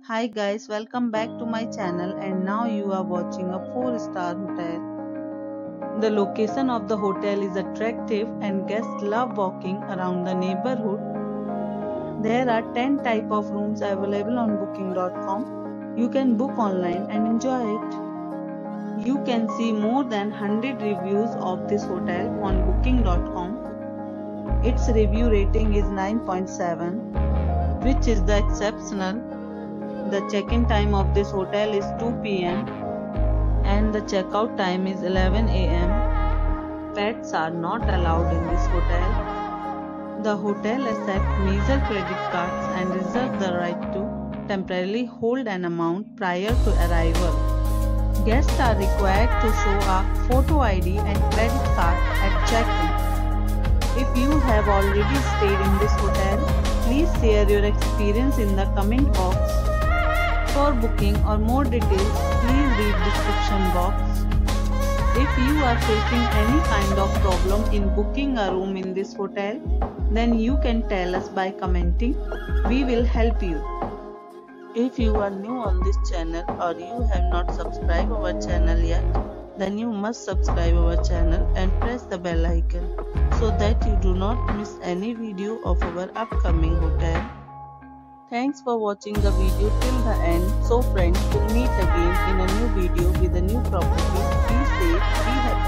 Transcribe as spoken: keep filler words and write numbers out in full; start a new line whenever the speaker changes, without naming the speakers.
Hi guys, welcome back to my channel and now you are watching a four star hotel. The location of the hotel is attractive and guests love walking around the neighborhood. There are ten type of rooms available on booking dot com. You can book online and enjoy it. You can see more than one hundred reviews of this hotel on booking dot com. Its review rating is nine point seven, which is the exceptional. The check-in time of this hotel is two p m and the checkout time is eleven a m Pets are not allowed in this hotel. The hotel accepts major credit cards and reserves the right to temporarily hold an amount prior to arrival. Guests are required to show a photo I D and credit card at check-in. If you have already stayed in this hotel, please share your experience in the comment box. For booking or more details, please read description box. If you are facing any kind of problem in booking a room in this hotel, then you can tell us by commenting. We will help you. If you are new on this channel or you have not subscribed our channel yet, then you must subscribe our channel and press the bell icon so that you do not miss any video of our upcoming hotel. Thanks for watching the video till the end. So friends, we'll meet again in a new video with a new property. Be safe, be happy.